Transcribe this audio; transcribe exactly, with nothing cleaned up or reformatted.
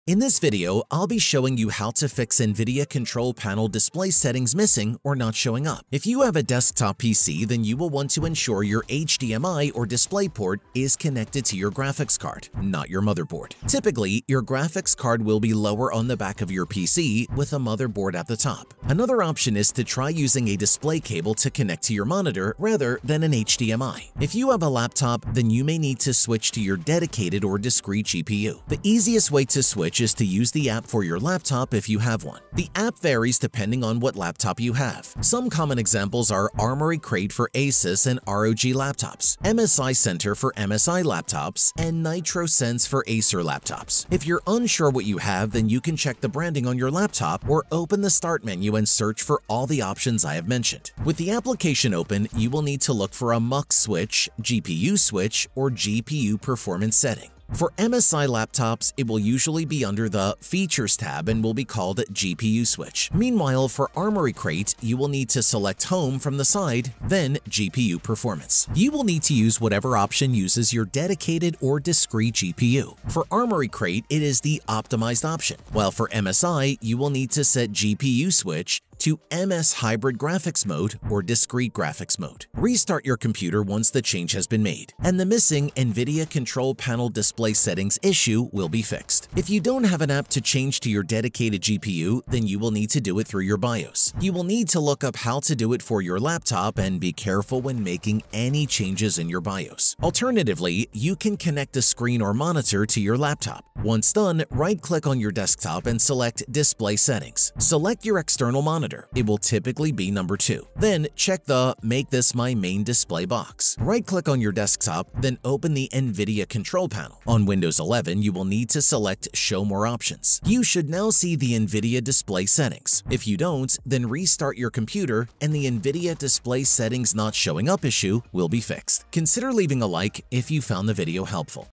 In this video, I'll be showing you how to fix Nvidia control panel display settings missing or not showing up. If you have a desktop P C, then you will want to ensure your H D M I or DisplayPort is connected to your graphics card, not your motherboard. Typically, your graphics card will be lower on the back of your P C with a motherboard at the top. Another option is to try using a display cable to connect to your monitor rather than an H D M I. If you have a laptop, then you may need to switch to your dedicated or discrete G P U. The easiest way to switch is to use the app for your laptop if you have one. The app varies depending on what laptop you have. Some common examples are Armoury Crate for ASUS and R O G laptops, M S I Center for M S I laptops, and NitroSense for Acer laptops. If you're unsure what you have, then you can check the branding on your laptop or open the Start menu and search for all the options I have mentioned. With the application open, you will need to look for a Mux Switch, G P U switch, or G P U performance setting. For M S I laptops, it will usually be under the Features tab and will be called G P U switch. Meanwhile, for Armoury Crate, you will need to select Home from the side, then G P U Performance. You will need to use whatever option uses your dedicated or discrete G P U. For Armoury Crate, it is the Optimized option, while for M S I, you will need to set G P U switch to M S Hybrid Graphics Mode or Discrete Graphics Mode. Restart your computer once the change has been made, and the missing Nvidia control panel display settings issue will be fixed. If you don't have an app to change to your dedicated G P U, then you will need to do it through your BIOS. You will need to look up how to do it for your laptop and be careful when making any changes in your BIOS. Alternatively, you can connect a screen or monitor to your laptop. Once done, right-click on your desktop and select Display Settings. Select your external monitor. It will typically be number two. Then check the Make this my main display box. Right-click on your desktop, then open the Nvidia control panel. On Windows eleven, you will need to select Show More Options. You should now see the Nvidia display settings. If you don't, then restart your computer and the Nvidia display settings not showing up issue will be fixed. Consider leaving a like if you found the video helpful.